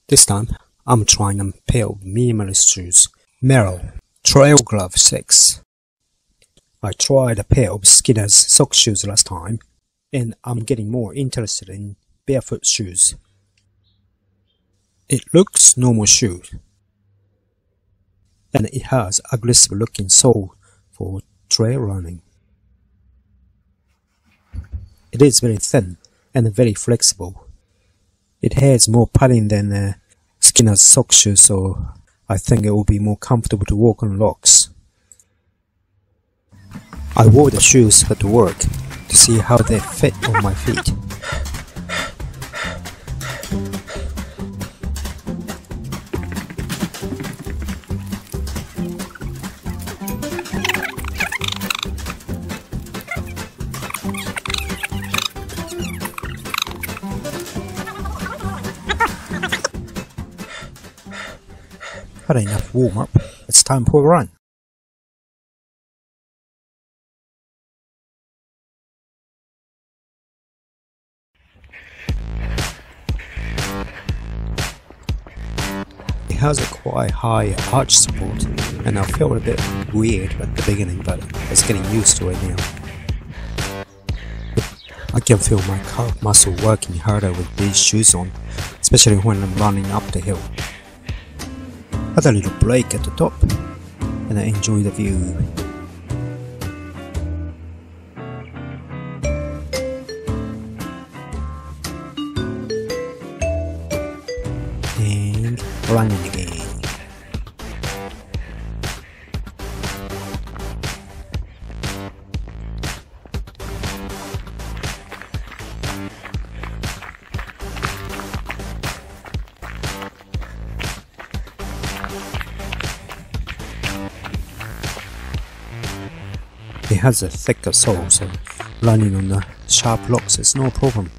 This time, I'm trying a pair of minimalist shoes, Merrell Trail Glove 6. I tried a pair of Skinner's sock shoes last time, and I'm getting more interested in barefoot shoes. It looks normal shoe, and it has aggressive looking sole for trail running. It is very thin and very flexible. It has more padding than Skinner's sock shoes, so I think it will be more comfortable to walk on rocks. I wore the shoes at work to see how they fit on my feet. Had enough warm-up, it's time for a run. It has a quite high arch support, and I felt a bit weird at the beginning, but I was getting used to it now. I can feel my calf muscle working harder with these shoes on, especially when I'm running up the hill. Had a little break at the top, and I enjoy the view. And running again. It has a thicker sole, so running on the sharp rocks is no problem.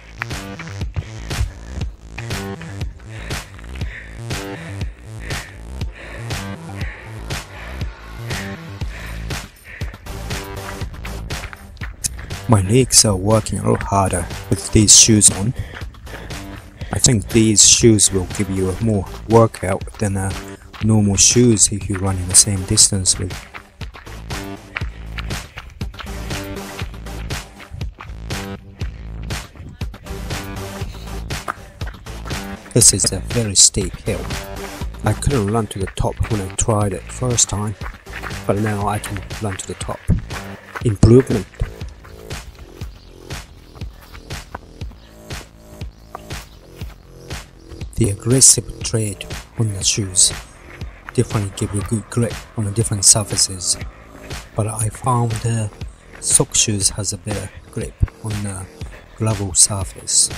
My legs are working a lot harder with these shoes on. I think these shoes will give you a more workout than normal shoes if you run in the same distance with. This is a very steep hill. I couldn't run to the top when I tried it first time, but now I can run to the top. Improvement. The aggressive tread on the shoes definitely give you good grip on the different surfaces, but I found the sock shoes has a better grip on the gravel surface.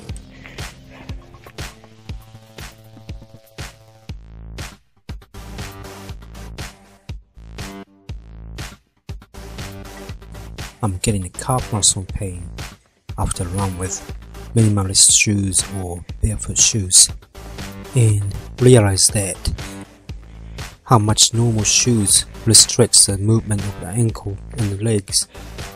I'm getting a calf muscle pain after a run with minimalist shoes or barefoot shoes, and realize that how much normal shoes restricts the movement of the ankle and the legs.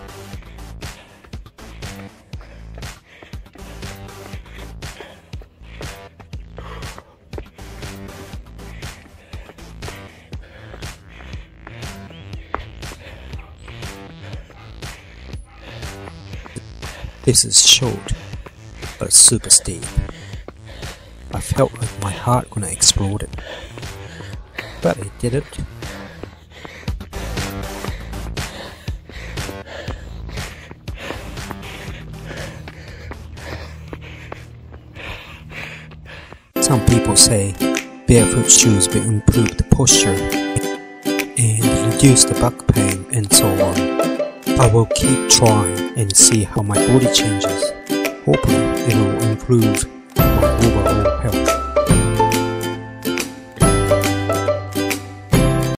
This is short, but super steep. I felt like my heart gonna explode, but it didn't. Some people say barefoot shoes will improve the posture and reduce the back pain and so on. I will keep trying and see how my body changes. Hopefully it will improve my overall health.